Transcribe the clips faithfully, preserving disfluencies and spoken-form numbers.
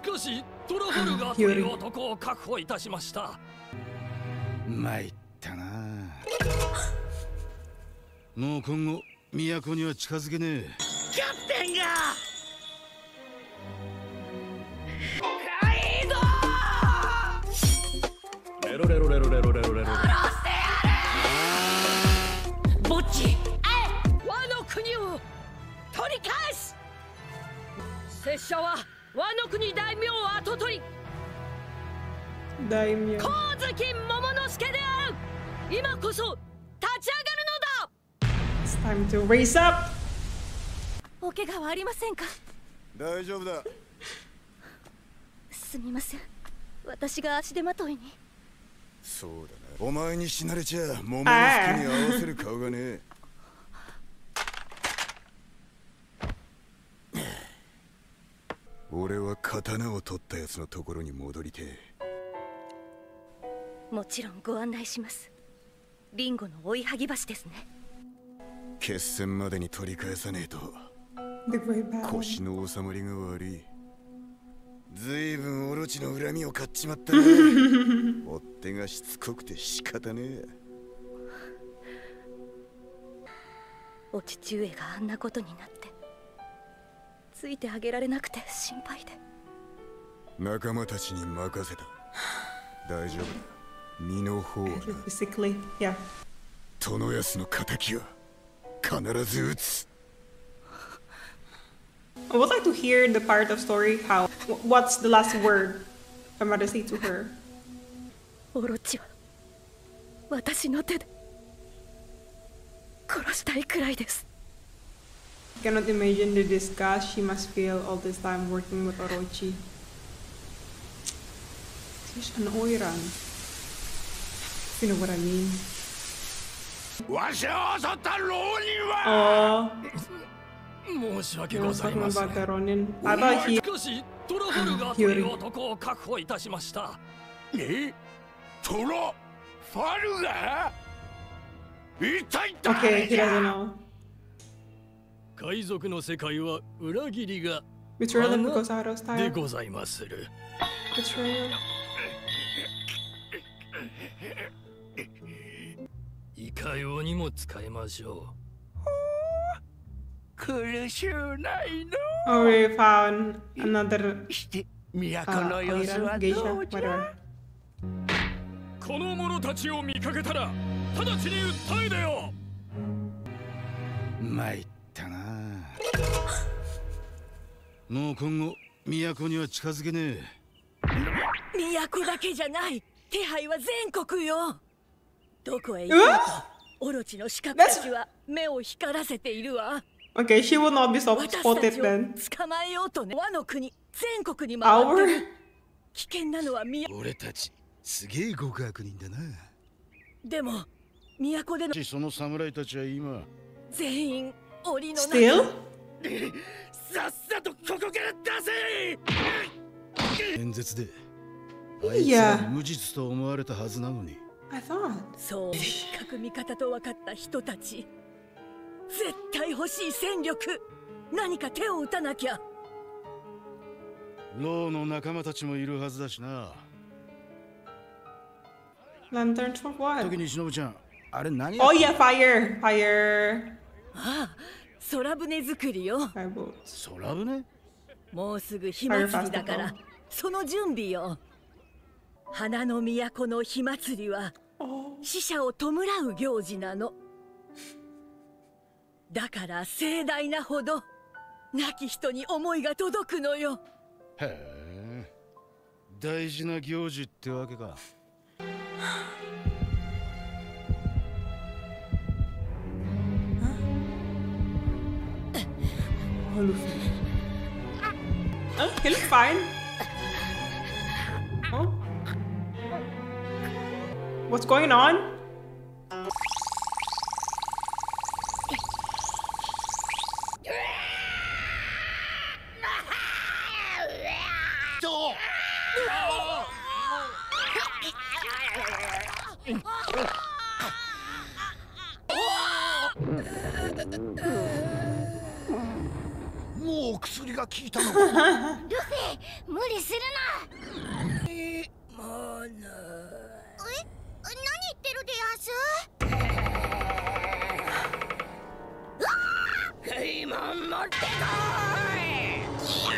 かしトラフォルガーという男を確保いたしました。 参ったな。もう今後都には近づけねえ。 キャプテンがレロレロレロレロレロレロ。殺してやる。ボッチ、ワノ国を取り返す。拙者はワノ国大名跡取り大名光月桃之助である。今こそ立ち上がるのだ。 It's time to raise up. お怪我はありませんか？ 大丈夫だ。 すみません、私が足手まといに。 そうだな、お前に死なれちゃ桃之助に合わせる顔がねえ。俺は刀を取ったやつのところに戻りてえ。 もちろんご案内します。リンゴの追いはぎ橋ですね。 決戦までに取り返さねえと The great battle. 腰の収まりが悪い。ずいぶんオロチの恨みを買っちまったな。追っ手がしつこくて仕方ねえ。 お父上があんなことになってついてあげられなくて心配で。 仲間たちに任せた。大丈夫だ。身の方はな。 Physically, yeah. 殿安の敵は必ず撃つ。 I would like to hear the part of story how what's the last word my mother say to her. オロチは私の手で殺したいくらいです。 I cannot imagine the disgust she must feel all this time working with Orochi. She's an oiran. You know what I mean? わしを襲った浪人は Oh, 申し訳 I ご was ざい talking ません。 about the Ronin. I thought he. しかしトラフォルガーという男を確保いたしました。え？トラファルガー？一体 Okay, 誰 he じゃ？ doesn't know. 海賊の世界は裏切りが Betrayal of Kosaro's で time. ございまする。 Betrayal. いかようにも使いましょう。苦しゅうないの。 Oh, we found another して uh, 都の様子 oiran, は geisha, どうじ whatever. ゃ。この者たちを見かけたら直ちに訴え出よ。 参ったな。もう今後都には近づけねえ。 都だけじゃない。手配は全国よ。どこへ行こうとオロチの刺客たちは目を光らせているわ。 Okay, she will not be so 私た spotted ちを then. 捕まえようとね。和の国全国に回ってる。 Our? 危険なのは都。 俺たちすげえ極悪人だな。 でも都でのその侍たちは今全員檻の中。 Still? さっさとここから出せ。 演説であいついやは無実と思われたはずなのに。 I thought. そう各味方と分かった人たち。絶対欲しい戦力。何か手を打たなきゃ。 ローの仲間たちもいるはずだしな。 Lanterns for what? 時に忍ちゃん、あれ何や Oh yeah, fire! Fire! ああ、空船作りよ。 Fireboats. 空船？ もうすぐ火祭りだからその準備よ。花の都の火祭りは Oh. 死者を弔う行事なの。だから盛大なほど亡き人に思いが届くのよ。 へえ、大事な行事ってわけか。 Oh, Luffy. Huh? He looks fine. Oh. What's going on? Oh! もう薬が効いたのか。 ルフィ、 無理するな。 えまなえ、何言ってるでやす？ 今持ってこい。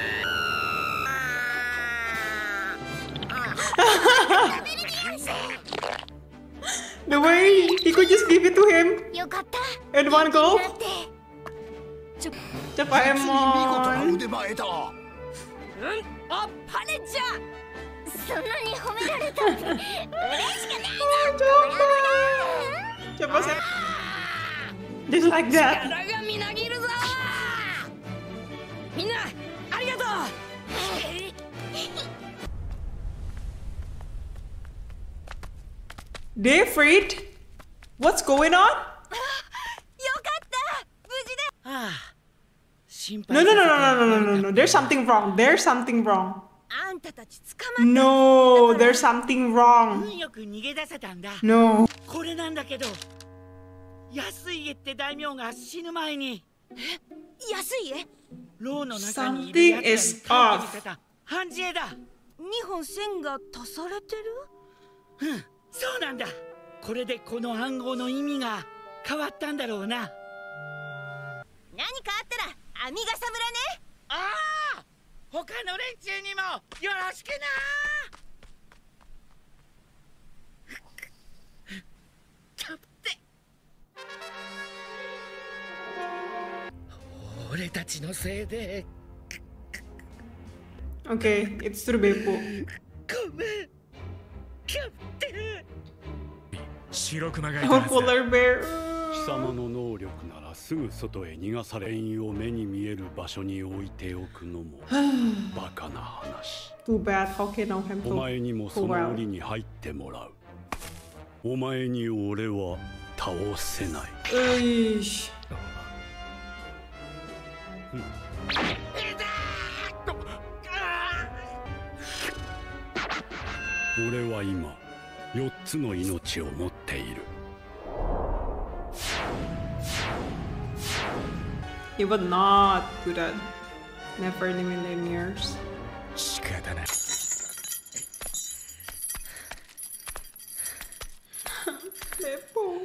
The way he could just give it to him よかった。 in one go. だって Cepat 見事な Emon. 腕前だ。 うん、あっぱれじゃ。 そんなに褒められたって嬉しくないの。 Cepat Sam. Just like that. 力がみなぎるぞ。みんなありがとう。 They freed? What's going on? よかった無事で。 ああ、心 No, 配 no, さ no, せて no, no, no, no, no, no. There's something wrong. There's something wrong. あんたたち捕まっ No, there's something 運 wrong. よく逃げ出せたんだ。 No. これなんだけど、安家って大名が死ぬ前に安いえ。 牢の中にいるや Something つ is らに書いてみせた判じ絵だ。 二本線が足されてる。 うん、そうなんだ。これでこの暗号の意味が変わったんだろうな。 何かあったら網笠村ね。 ああ、他の連中にもよろしくな。キャプテン、俺たちのせいで Okay, it's through Beppo. ごめん、キャプテン。 白熊がい Oh, たはずだ。 polar bear. 貴様の能力ならすぐ外へ逃がされんを目に見える場所に置いておくのもバカな話。 Too bad. How can I know him お to 前にもそ pull の out? 檻に入ってもらう。お前に俺は倒せない。 Eesh. 俺は今よっつの命を持っている。 He would not do that. Never in a million years. 仕方ない。 Beppo.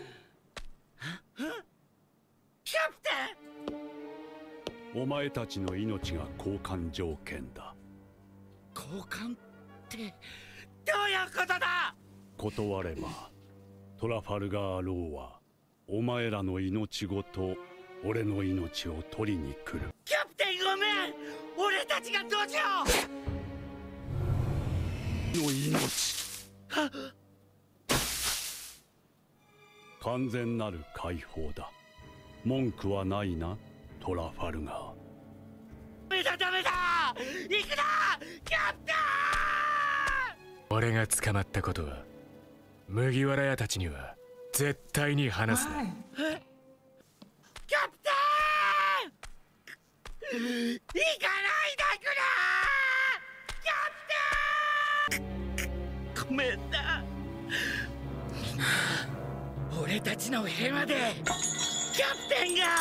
キャプテン、 お前たちの命が交換条件だ。 交換ってどういうことだ。 断ればトラファルガーローはお前らの命ごと俺の命を取りに来る。 キャプテンごめん、俺たちがどうしよう。 の命完全なる解放だ。文句はないな、トラファルガー。 ダメだダメだ、行くなキャプテン。 俺が捕まったことは麦わら屋たちには絶対に話すな。 Why? キャプテン、行かないでくれ。キャプテン、ごめんな。俺たちのヘマでキャプテンが。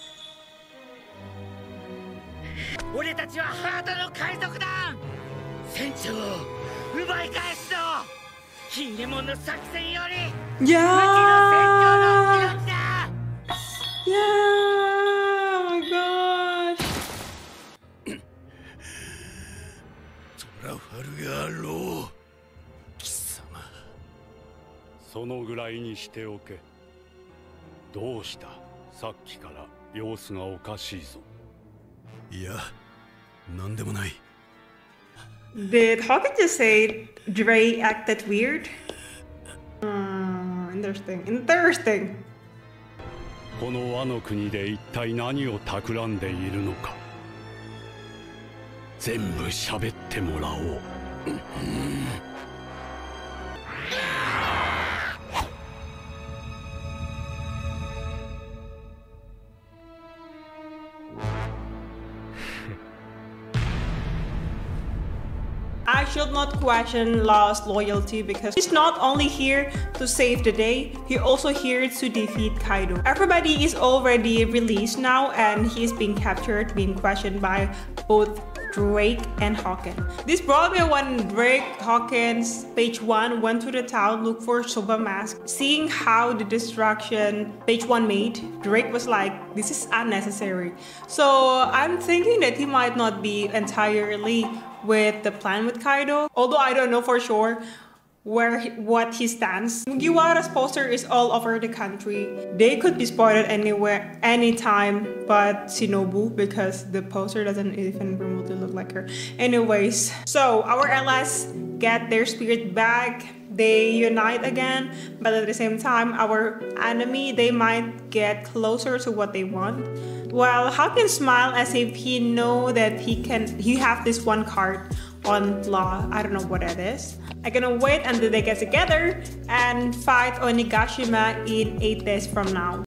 俺たちはハートの海賊団船長を奪い返すの。ヒーレモンの作戦より Yeah. 町の船長の命だ。 Yeah. Oh my gosh. トラファルガーロー、貴様。 そのぐらいにしておけ。どうした？さっきから様子がおかしいぞ。 いや、なんでもない。 Did Hawkins just say Dre acted weird? Hmm, interesting. Interesting. この和の国で一体何を企んでいるのか。全部喋ってもらおう。 I should not question Law's loyalty because he's not only here to save the day, he also here to defeat Kaido. Everybody is already released now and he's being captured, being questioned by both Drake and Hawkins. This brought me when Drake, Hawkins, Page One went to the town look for Super Mask. Seeing how the destruction Page One made, Drake was like, this is unnecessary. So I'm thinking that he might not be entirely with the plan with Kaido, although I don't know for sure where what he stands. Mugiwara's poster is all over the country. They could be spotted anywhere, anytime but Shinobu, because the poster doesn't even remotely look like her. Anyways, so our L S get their spirit back. They unite again, but at the same time, our enemy, they might get closer to what they want. While Hawkins smile as if he know that he can, he have this one card on Law. I don't know what that is. I'm gonna wait until they get together and fight Onigashima in eight days from now.